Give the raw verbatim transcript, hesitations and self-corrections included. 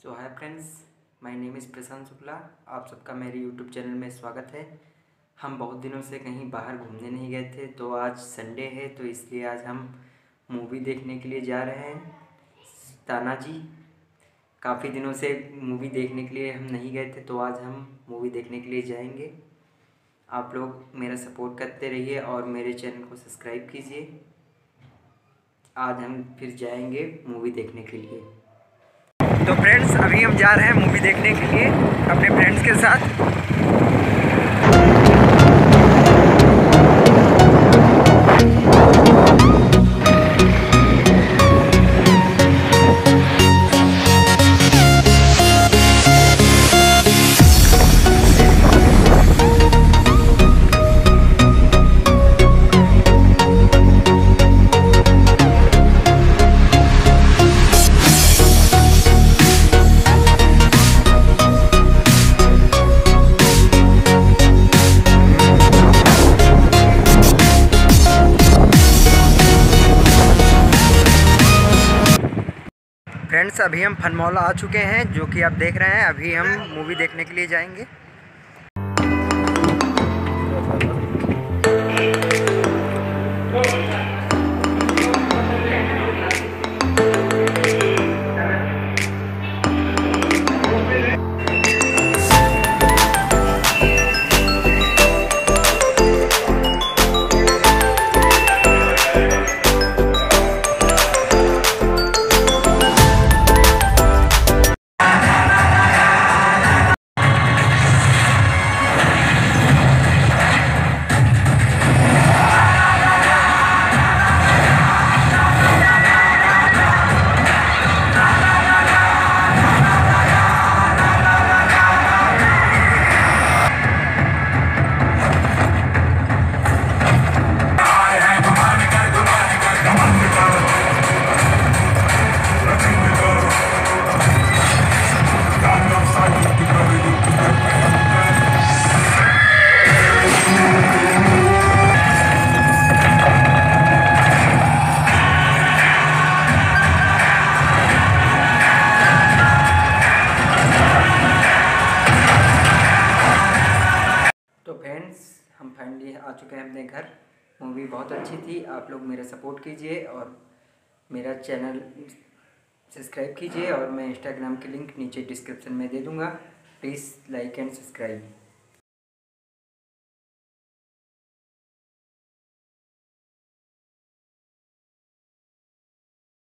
So hi friends, my name is Prashant Shukla. आप सबका मेरे यूट्यूब चैनल में स्वागत है। हम बहुत दिनों से कहीं बाहर घूमने नहीं गए थे, तो आज संडे है तो इसलिए आज हम मूवी देखने के लिए जा रहे हैं। तानाजी, काफ़ी दिनों से मूवी देखने के लिए हम नहीं गए थे, तो आज हम मूवी देखने के लिए जाएंगे। आप लोग मेरा सपोर्ट करते रहिए और मेरे चैनल को सब्सक्राइब कीजिए। आज हम फिर जाएंगे मूवी देखने के लिए। तो फ्रेंड्स, अभी हम जा रहे हैं मूवी देखने के लिए अपने फ्रेंड्स के साथ। फ्रेंड्स, अभी हम फन मॉल आ चुके हैं, जो कि आप देख रहे हैं। अभी हम मूवी देखने के लिए जाएंगे। तो फ्रेंड्स, हम फाइनली आ चुके हैं अपने घर। मूवी बहुत अच्छी थी। आप लोग मेरा सपोर्ट कीजिए और मेरा चैनल सब्सक्राइब कीजिए, और मैं इंस्टाग्राम की लिंक नीचे डिस्क्रिप्शन में दे दूँगा। Please like and subscribe.